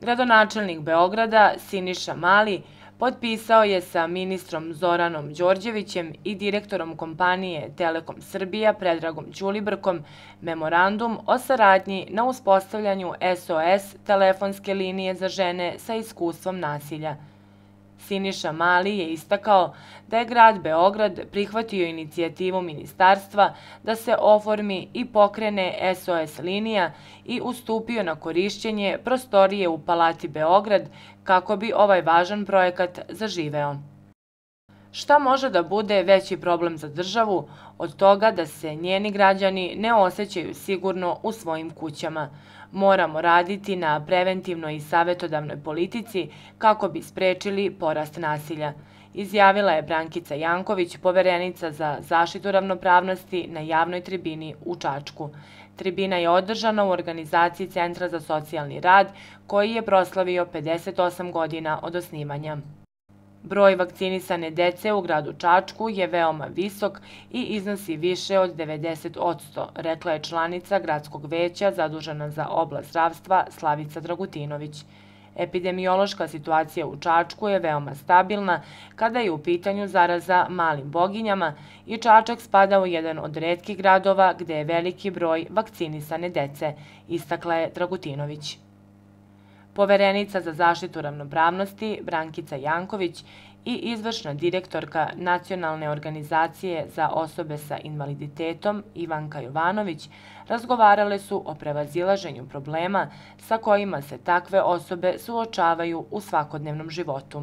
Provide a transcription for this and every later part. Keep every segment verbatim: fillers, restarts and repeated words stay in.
Gradonačelnik Beograda Siniša Mali potpisao je sa ministrom Zoranom Đorđevićem i direktorom kompanije Telekom Srbija Predragom Ćulibrkom memorandum o saradnji na uspostavljanju S O S telefonske linije za žene sa iskustvom nasilja. Siniša Mali je istakao da je grad Beograd prihvatio inicijativu ministarstva da se oformi i pokrene S O S linija i ustupio na korišćenje prostorije u Palati Beograd kako bi ovaj važan projekat zaživeo. Šta može da bude veći problem za državu od toga da se njeni građani ne osjećaju sigurno u svojim kućama? Moramo raditi na preventivnoj i savjetodavnoj politici kako bi sprečili porast nasilja, izjavila je Brankica Janković, poverenica za zaštitu ravnopravnosti na javnoj tribini u Čačku. Tribina je održana u organizaciji Centra za socijalni rad, koji je proslavio pedeset osam godina od osnivanja. Broj vakcinisane dece u gradu Čačku je veoma visok i iznosi više od devedeset posto, rekla je članica gradskog veća zadužena za oblast zdravstva Slavica Dragutinović. Epidemiološka situacija u Čačku je veoma stabilna kada je u pitanju zaraza malim boginjama i Čačak spada u jedan od retkih gradova gde je veliki broj vakcinisane dece, istakla je Dragutinović. Poverenica za zaštitu ravnopravnosti Brankica Janković i izvršna direktorka Nacionalne organizacije za osobe sa invaliditetom Ivanka Jovanović razgovarale su o prevazilaženju problema sa kojima se takve osobe suočavaju u svakodnevnom životu.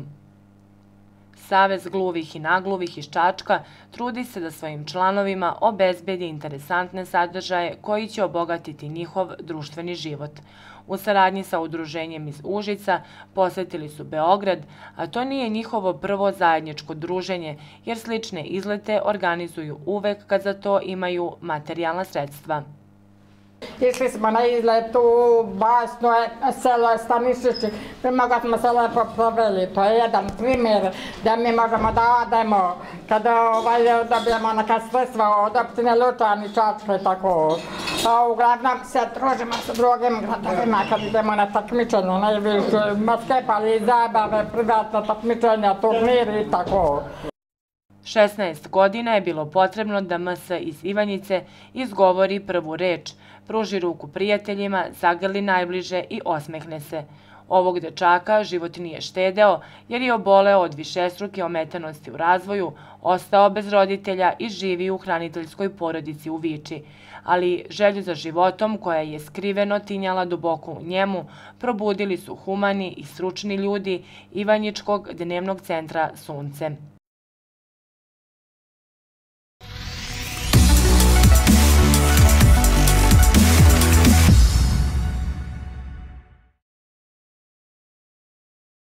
Savez gluvih i nagluvih iz Čačka trudi se da svojim članovima obezbedi interesantne sadržaje koji će obogatiti njihov društveni život. U saradnji sa udruženjem iz Užica posetili su Beograd, a to nije njihovo prvo zajedničko druženje, jer slične izlete organizuju uvek kad za to imaju materijalna sredstva. Išli smo na izlet u basno selo Stanišići, mnogo smo se lepo proveli. To je jedan primjer da mi možemo da odemo kada dobijemo neka sredstva od opštine Lučani, Čačka i tako. Uglavnom se družimo sa drugim gradovima kad idemo na takmičenje, najviše maskepali, zabave, privatne takmičenja, turniri i tako. šesnaest godina je bilo potrebno da M S iz Ivanjice izgovori prvu reč, pruži ruku prijateljima, zagrli najbliže i osmehne se. Ovog dečaka život nije štedeo jer je oboleo od višestruke ometanosti u razvoju, ostao bez roditelja i živi u hraniteljskoj porodici u Viči. Ali želju za životom, koja je skriveno tinjala duboko u njemu, probudili su humani i stručni ljudi Ivanjičkog dnevnog centra Sunce.